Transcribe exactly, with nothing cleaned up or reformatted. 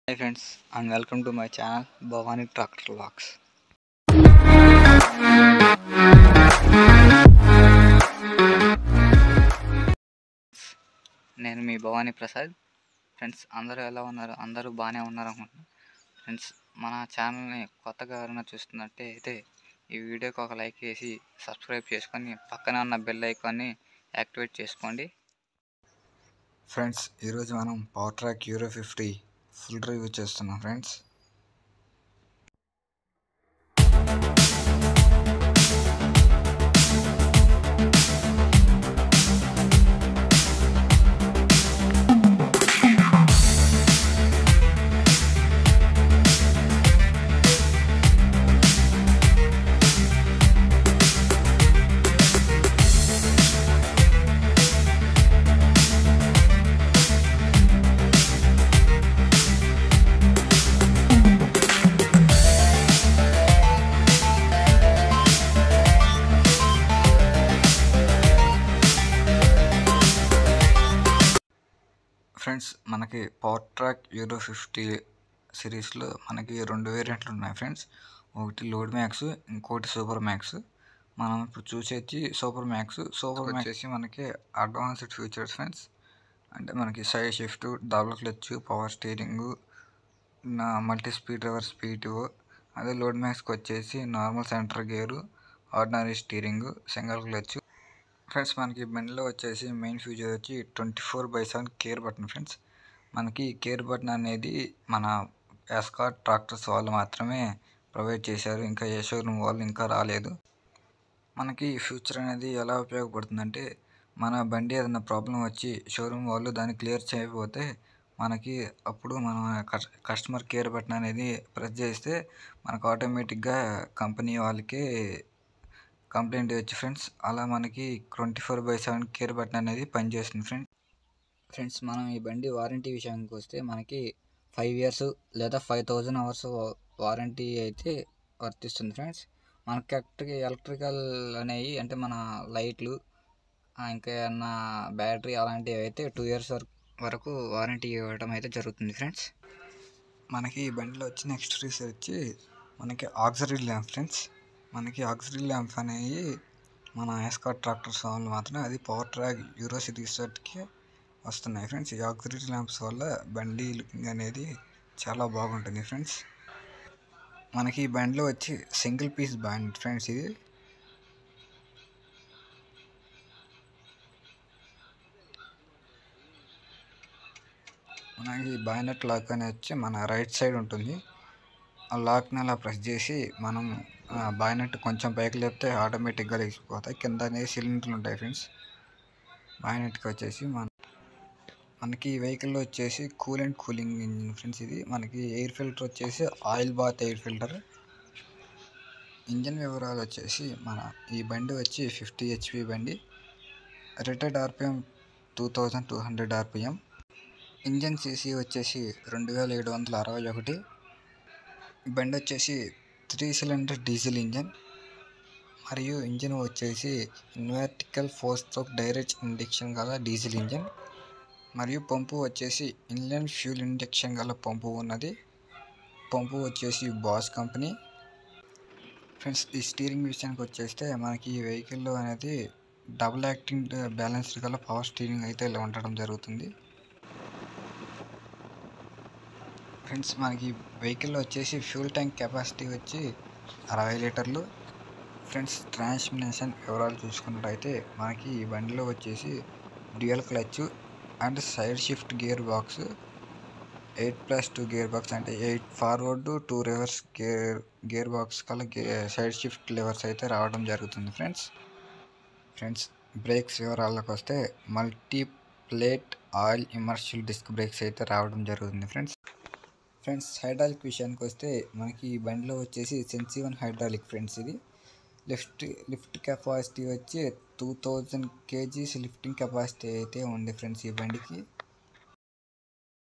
Hi friends and welcome to my channel Bhavani Tractor Vlogs. నేను మీ Bhavani Prasad. Friends అందరూ ఎలా ఉన్నారు? అందరూ బాగానే ఉన్నారు అనుకుంటున్నాను. ఫ్రెండ్స్ మన ఛానల్ని కొత్తగా ఎవరైనా చూస్తున్నట్టే అయితే ఈ వీడియోకి ఒక లైక్ చేసి సబ్స్క్రైబ్ చేసుకొని పక్కన ఉన్న బెల్ ఐకాన్ని యాక్టివేట్ చేసుకోండి. ఫ్రెండ్స్ ఈరోజు మనం power track euro fifty full review చేస్తున్నాం ఫ్రెండ్స్. ఫ్రెండ్స్ మనకి పవర్ ట్రాక్ యూరో ఫిఫ్టీ సిరీస్లో మనకి రెండు వేరియంట్లు ఉన్నాయి ఫ్రెండ్స్. ఒకటి లోడ్ మ్యాక్స్, ఇంకోటి సూపర్ మ్యాక్స్. మనం ఇప్పుడు చూసేది సూపర్ మ్యాక్స్. సూపర్ మ్యాక్స్ వచ్చేసి మనకి అడ్వాన్స్డ్ ఫీచర్స్ ఫ్రెండ్స్. అంటే మనకి side shift, double clutch, power steering, multi speed reverse PTO. అదే లోడ్ మ్యాక్స్కి వచ్చేసి normal center gear, ordinary steering, single clutch. Friends మనకి బండిలో వచ్చేసి మెయిన్ ఫీచర్ వచ్చి twenty four by seven care button friends. మనకి కేర్ బటన్ అనేది మన ఎస్కార్ట్ ట్రాక్టర్స్ వాళ్ళు మాత్రమే ప్రొవైడ్ చేశారు, ఇంకా ఏ షోరూమ్ వాళ్ళు ఇంకా రాలేదు. మనకి ఫ్యూచర్ అనేది ఎలా ఉపయోగపడుతుందంటే మన బండి ఏదైనా ప్రాబ్లం వచ్చి షోరూమ్ వాళ్ళు దాన్ని క్లియర్ చేయకపోతే మనకి అప్పుడు మనం కస్టమర్ కేర్ బటన్ అనేది ప్రెస్ చేస్తే మనకు ఆటోమేటిక్గా కంపెనీ వాళ్ళకి కంప్లైంట్ ఇవ్వచ్చు ఫ్రెండ్స్. అలా మనకి twenty four by seven care button అనేది పనిచేస్తుంది ఫ్రెండ్స్. ఫ్రెండ్స్ మనం ఈ బండి వారంటీ విషయానికి వస్తే మనకి ఫైవ్ ఇయర్స్ లేదా ఫైవ్ థౌజండ్ అవర్స్ వారంటీ అయితే వర్తిస్తుంది ఫ్రెండ్స్. మనకి ఎలక్ట్రిక్ ఎలక్ట్రికల్ అనేవి అంటే మన లైట్లు, ఇంకా ఏమన్నా బ్యాటరీ అలాంటివి అయితే టూ ఇయర్స్ వరకు వరకు వారంటీ ఇవ్వడం అయితే జరుగుతుంది ఫ్రెండ్స్. మనకి ఈ బండిలో వచ్చి నెక్స్ట్ ఫీచర్ వచ్చి మనకి ఆక్సిలరీ ల్యాంప్ ఫ్రెండ్స్. మనకి ఆక్సిలరీ ల్యాంప్స్ అనేవి మన ఎస్కార్ట్ ట్రాక్టర్స్ వాళ్ళు మాత్రమే అది పవర్ ట్రాక్ యూరో సిరీస్కి వస్తున్నాయి ఫ్రెండ్స్. ఈ ఆక్సిలరీ ల్యాంప్స్ వల్ల బండి లుకింగ్ అనేది చాలా బాగుంటుంది ఫ్రెండ్స్. మనకి ఈ బండిలో వచ్చి సింగిల్ పీస్ బ్యానెట్ ఫ్రెండ్స్. ఇది మనకి బ్యానెట్ లాక్ అనేది వచ్చి మన రైట్ సైడ్ ఉంటుంది. ఆ లాక్ని అలా ప్రెస్ చేసి మనం బాయినెట్ కొంచెం పైకి లేపితే ఆటోమేటిక్గా లేచిపోతాయి. కింద అనేది సిలిండర్లు ఉంటాయి ఫ్రెండ్స్. బాయినెట్కి వచ్చేసి మన మనకి ఈ వెహికల్లో వచ్చేసి cool and cooling engine friends. ఇది మనకి ఎయిర్ ఫిల్టర్ వచ్చేసి oil bath air filter. Engine వివరాలు వచ్చేసి మన ఈ బండి వచ్చి ఫిఫ్టీ హెచ్పి బండి, rated RPM two thousand two hundred RPM. Engine CC వచ్చేసి రెండు వేల ఏడు వందల అరవై ఒకటి. బండి వచ్చేసి త్రీ సిలిండర్ డీజిల్ ఇంజన్ మరియు ఇంజన్ వచ్చేసి in vertical four stroke direct induction గల డీజిల్ ఇంజన్ మరియు పంపు వచ్చేసి ఇన్లైన్ ఫ్యూల్ ఇండక్షన్ గల పంపు ఉన్నది. పంపు వచ్చేసి బాస్ కంపెనీ ఫ్రెండ్స్. ఈ స్టీరింగ్ విషయానికి వచ్చేస్తే మనకి ఈ వెహికల్లో అనేది డబుల్ యాక్టింగ్ బ్యాలెన్స్డ్ గల పవర్ స్టీరింగ్ అయితే ఇలా ఉండడం జరుగుతుంది ఫ్రెండ్స్. మనకి వెహికల్లో వచ్చేసి ఫ్యూల్ ట్యాంక్ కెపాసిటీ వచ్చి అరవై లీటర్లు ఫ్రెండ్స్. ట్రాన్స్మిషన్ వివరాలు చూసుకున్నట్టయితే మనకి ఈ బండిలో వచ్చేసి dual clutch and side shift gear box, eight plus two gear box అంటే eight forward two reverse gear gear box కల గే సైడ్ షిఫ్ట్ లెవర్స్ అయితే రావడం జరుగుతుంది ఫ్రెండ్స్. ఫ్రెండ్స్ బ్రేక్స్ వివరాలకు వస్తే multi plate oil immersed disc brakes అయితే రావడం జరుగుతుంది ఫ్రెండ్స్. ఫ్రెండ్స్ హైడ్రాలిక్ విషయానికి వస్తే మనకి ఈ బండిలో వచ్చేసి సెన్సివన్ హైడ్రాలిక్ ఫ్రెండ్స్. ఇది లిఫ్ట్ లిఫ్ట్ కెపాసిటీ వచ్చి two thousand KGs lifting capacity అయితే ఉంది ఫ్రెండ్స్ ఈ బండికి.